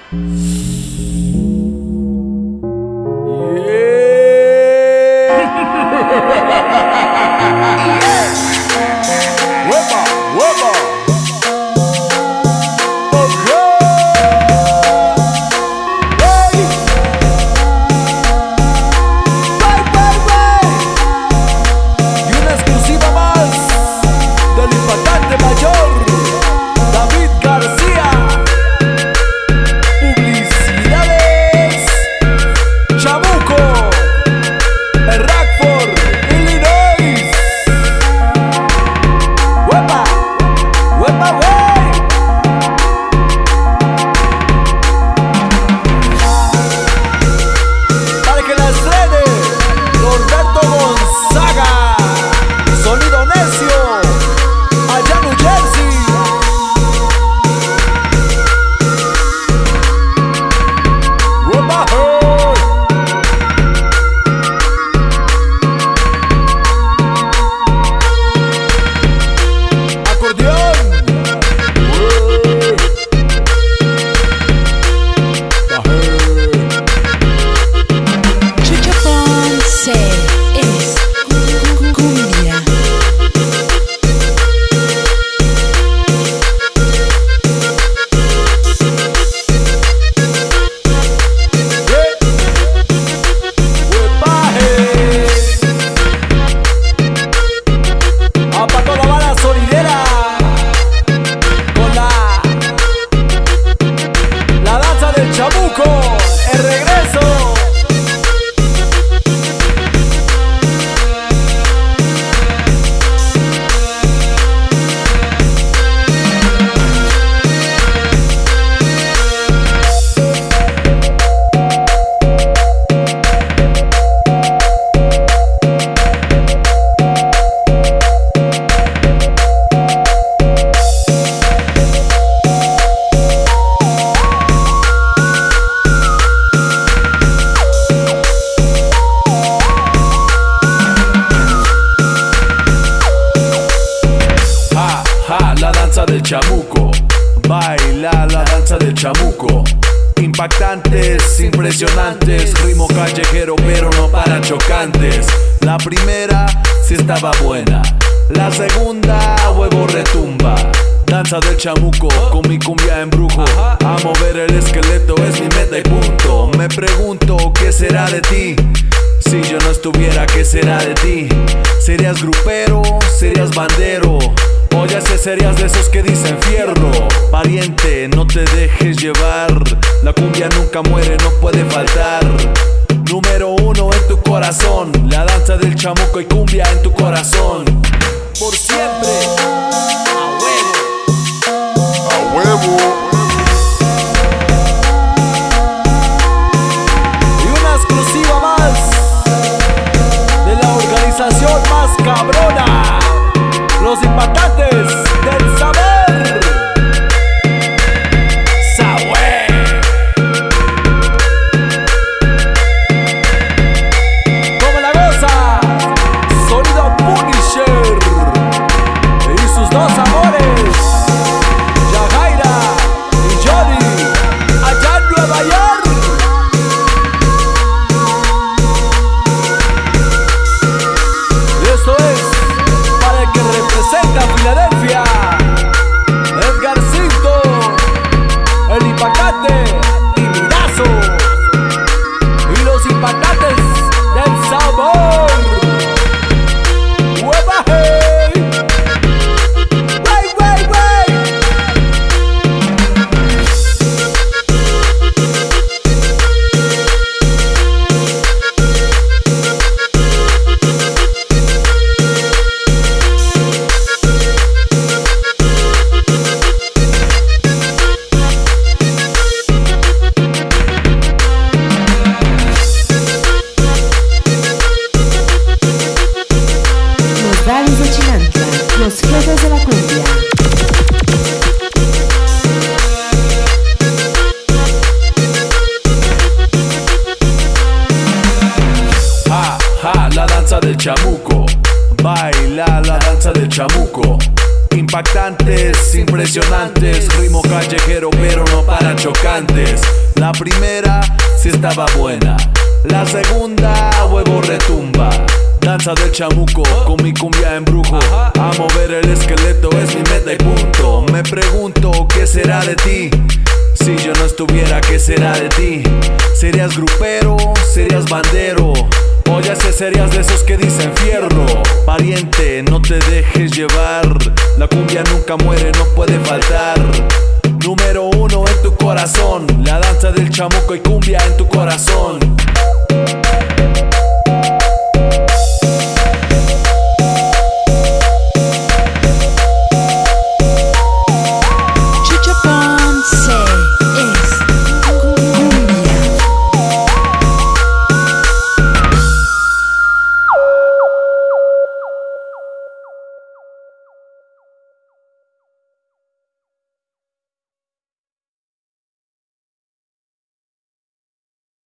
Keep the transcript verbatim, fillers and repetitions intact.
Huepa, huepa. Del chamuco, baila la danza del chamuco. Impactantes, impresionantes, ritmo callejero pero no para chocantes. La primera sí estaba buena, la segunda huevo retumba. Danza del chamuco, con mi cumbia en brujo. A mover el esqueleto es mi meta y punto. Me pregunto qué será de ti. Si yo no estuviera, ¿qué será de ti? ¿Serías grupero? ¿Serías bandero? O ya sé, serías de esos que dicen fierro. Pariente, no te dejes llevar. La cumbia nunca muere, no puede faltar. Número uno en tu corazón. La danza del chamuco y cumbia en tu corazón. Por siempre. A huevo. A huevo. Y una exclusiva más de la organización más cabrona, los impactantes del saber. Saber. Como la goza, sonido Punisher y sus dos amores, Yajaira y Johnny, allá en Nueva York. Y esto es para el que representa a Filadelfia, Edgarcito, el impactante y Mirazo, y los impactantes del sabor. ¡Hueva, hey! ¡Wey, wey, wey! Los jefes de la cumbia. Ja, ja, la danza del chamuco. Baila la danza del chamuco. Impactante. impactantes, impresionantes, ritmo callejero pero no para chocantes. La primera sí estaba buena, la segunda huevo retumba. Danza del chamuco, con mi cumbia embrujo. A mover el esqueleto es mi meta y punto. Me pregunto, ¿qué será de ti? Si yo no estuviera, ¿qué será de ti? ¿Serías grupero? ¿Serías bandero? O ya sé, serías de esos que dicen fierro. Pariente, no te dejes llevar. La cumbia nunca muere, no puede faltar. Número uno en tu corazón, la danza del chamuco y cumbia en tu corazón.